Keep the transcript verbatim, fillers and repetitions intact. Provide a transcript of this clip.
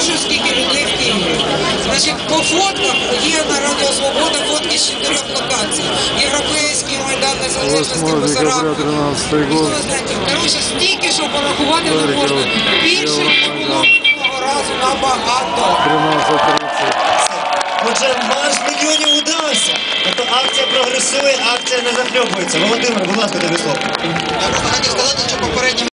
покажу, скільки людей в Києві. Значить, по фотках є на Радіо Свобода фотки з чотирьох локацій. Європейський, Майдан Незалежності, Базарабка. Коротше, стільки, що порахувати не можна. Більше, ніж було минулого разу, набагато. Отже, марш мільйонів удався. Тобто акція прогресує, акція не захльобується. Володимир, будь ласка, тобі слово. Я просто хотів сказати, що попередньо